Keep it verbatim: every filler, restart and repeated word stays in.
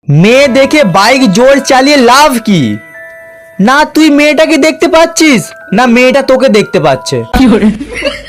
মেয়ে দেখে বাইক জোর চালিয়ে লাভ কি? না তুই মেয়েটাকে দেখতে পাচ্ছিস, না মেয়েটা তোকে দেখতে পাচ্ছে।